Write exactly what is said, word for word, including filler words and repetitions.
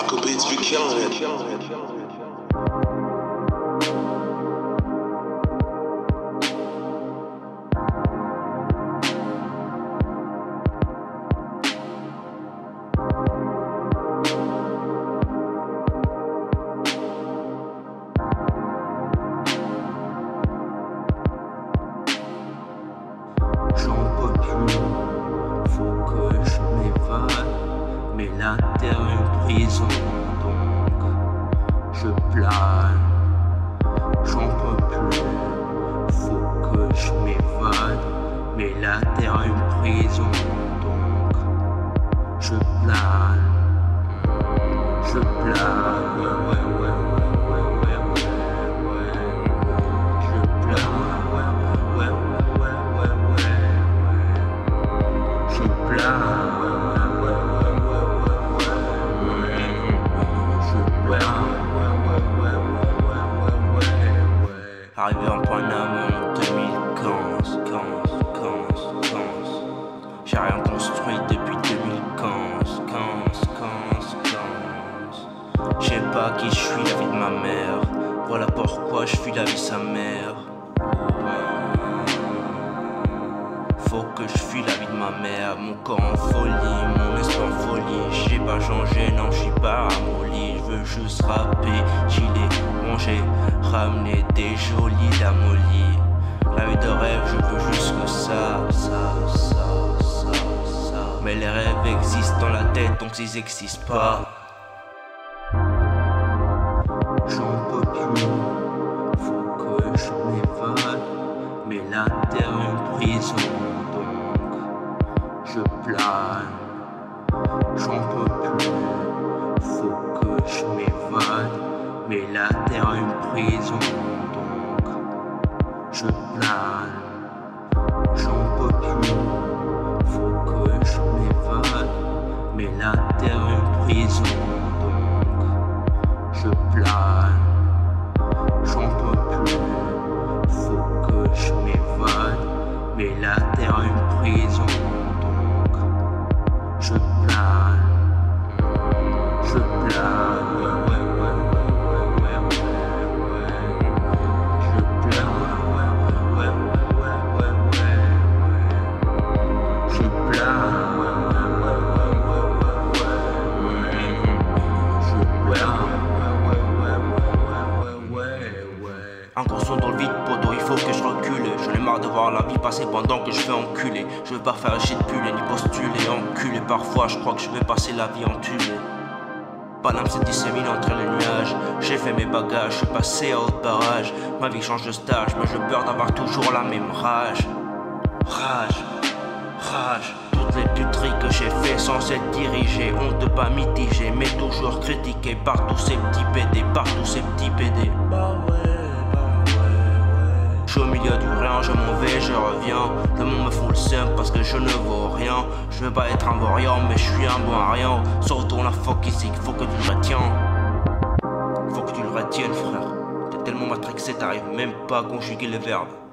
Marco Beats be killing it. J'en peux plus, faut que je m'évade, mais la terre est une prison, donc je plane. J'en peux plus, faut que je m'évade, mais la terre est une prison, donc je plane. Je plane, ouais, ouais, ouais, ouais, ouais, ouais, ouais, ouais. Je plane, ouais, ouais, ouais, ouais, ouais, ouais. Je plane, ouais, ouais, ouais, ouais, ouais, ouais. Je plane, ouais, ouais, ouais, ouais, ouais, ouais. Arrivé en Panama en deux mille quinze, quinze, quinze, quinze. J'ai rien construit depuis deux mille quinze, quinze, quinze, quinze. Je sais pas qui je suis, la vie de ma mère. Voilà pourquoi je fuis la vie de sa mère. Faut que je fuis la vie de ma mère. Mon corps en folie, mon esprit en folie. J'ai pas changé, non, je suis pas ramolli. Je veux juste rapper, chiller, manger, ramener des jolis damollis. La vie de rêve, je veux juste que ça, ça, ça, ça, ça. Mais les rêves existent dans la tête, donc ils existent pas. J'en peux plus, faut que je m'évade, mais la terre est une prison, donc je plane. J'en peux plus, faut que je m'évade, mais la terre est une prison, donc je plane. J'en peux plus, faut que je m'évade, mais la terre est une prison, donc je plane. J'en peux plus, faut que je m'évade, mais la terre est une prison, donc je plane. Je plane, ouais, ouais, ouais, ouais, ouais, ouais, ouais. Je plane, ouais, ouais, ouais, ouais, ouais, ouais. Je plane, ouais, ouais, ouais, ouais, ouais, ouais. Je plane. Un gros son dans le vide, poteau, il faut que je recule. J'en ai marre de voir la vie passer pendant que je fais enculer. Je veux pas faire chier de puller ni postuler, enculé. Parfois je crois que je vais passer la vie en tulle. Paname se dissémine entre les nuages. J'ai fait mes bagages, je suis passé à haute barrage. Ma vie change de stage, mais j'ai peur d'avoir toujours la même rage. Rage, rage. Toutes les puteries que j'ai fait sans être dirigé, honte de pas mitiger, mais toujours critiqué par tous ces petits pédés, par tous ces petits pédés. Bah ouais. Je suis au milieu du rien, je m'en vais, je reviens. Le monde me fout le seum parce que je ne vaux rien. Je veux pas être un vaurian, mais je suis un bon à rien. Sauf ton la fuck ici, faut que tu le retiens. Faut que tu le retiennes, frère. T'es tellement matrixé, t'arrives même pas à conjuguer les verbes.